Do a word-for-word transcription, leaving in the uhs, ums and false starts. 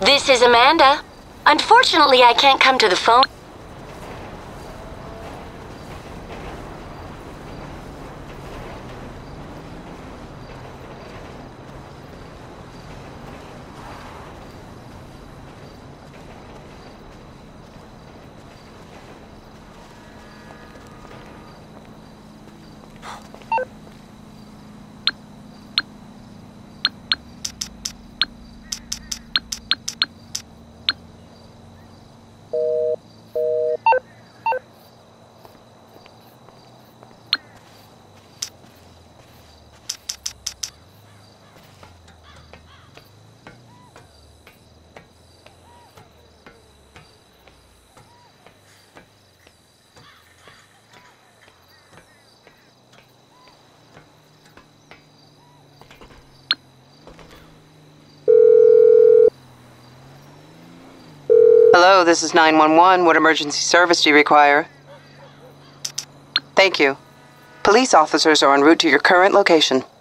This is Amanda. Unfortunately, I can't come to the phone. Hello, this is nine one one. What emergency service do you require? Thank you. Police officers are en route to your current location.